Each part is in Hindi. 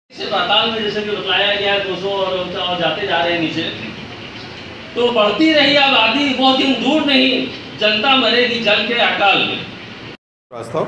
पाताल में जैसे कि बताया गया 200 और जाते जा रहे हैं नीचे, तो बढ़ती रही आबादी वो दिन दूर नहीं, जनता मरेगी जल के अकाल में। वास्तव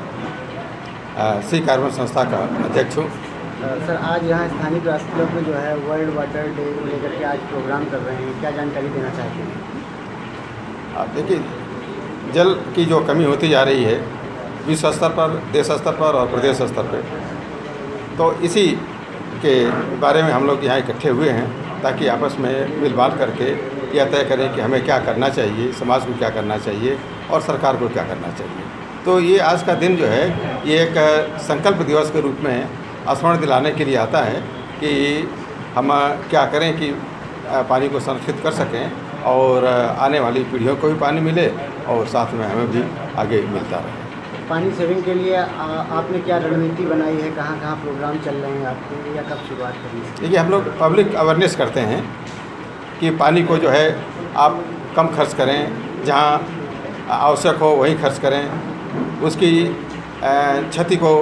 सी कार्बन संस्था का अध्यक्ष हूँ। सर, आज यहाँ स्थानीय प्रयास क्लब में जो है वर्ल्ड वाटर डे को लेकर के आज प्रोग्राम कर रहे हैं, क्या जानकारी देना चाहते हैं? देखिए, जल की जो कमी होती जा रही है विश्व स्तर पर, देश स्तर पर और प्रदेश स्तर पर, तो इसी के बारे में हम लोग यहाँ इकट्ठे हुए हैं ताकि आपस में मिलबात करके यह तय करें कि हमें क्या करना चाहिए, समाज को क्या करना चाहिए और सरकार को क्या करना चाहिए। तो ये आज का दिन जो है ये एक संकल्प दिवस के रूप में स्मरण दिलाने के लिए आता है कि हम क्या करें कि पानी को संरक्षित कर सकें और आने वाली पीढ़ियों को भी पानी मिले और साथ में हमें भी आगे मिलता रहे। पानी सेविंग के लिए आपने क्या रणनीति बनाई है? कहाँ कहाँ प्रोग्राम चल रहे हैं आपके, या कब शुरुआत करनी है? देखिए, हम लोग पब्लिक अवेयरनेस करते हैं कि पानी को जो है आप कम खर्च करें, जहाँ आवश्यक हो वहीं खर्च करें, उसकी क्षति को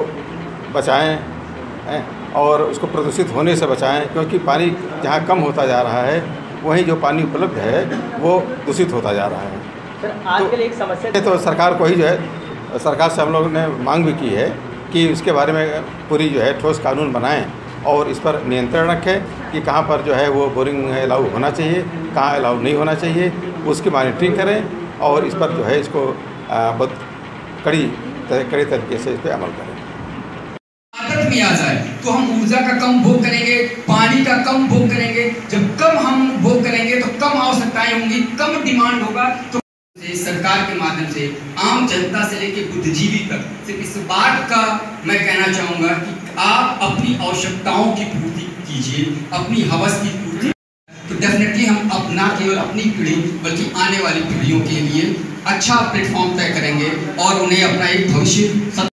बचाएं और उसको प्रदूषित होने से बचाएं, क्योंकि पानी जहाँ कम होता जा रहा है वहीं जो पानी उपलब्ध है वो दूषित होता जा रहा है। सर, आजकल एक समस्या तो सरकार को ही जो है, सरकार से हम लोगों ने मांग भी की है कि इसके बारे में पूरी जो है ठोस कानून बनाएं और इस पर नियंत्रण रखें कि कहाँ पर जो है वो बोरिंग अलाउ होना चाहिए, कहाँ अलाउ नहीं होना चाहिए, उसकी मॉनिटरिंग करें और इस पर जो है इसको बहुत कड़ी तरीके से इस पर अमल करें। आदत में आ जाए तो हम ऊर्जा का कम भोग करेंगे, पानी का कम भोग करेंगे। जब कम हम भोग करेंगे तो कम आवश्यकताएं होंगी, कम डिमांड होगा। तो सरकार के माध्यम से आम जनता से लेकर बुद्धिजीवी तक सिर्फ इस बात का मैं कहना चाहूँगा कि आप अपनी आवश्यकताओं की पूर्ति कीजिए, अपनी हवस की पूर्ति। तो डेफिनेटली हम अपना केवल अपनी पीढ़ी बल्कि आने वाली पीढ़ियों के लिए अच्छा प्लेटफॉर्म तय करेंगे और उन्हें अपना एक भविष्य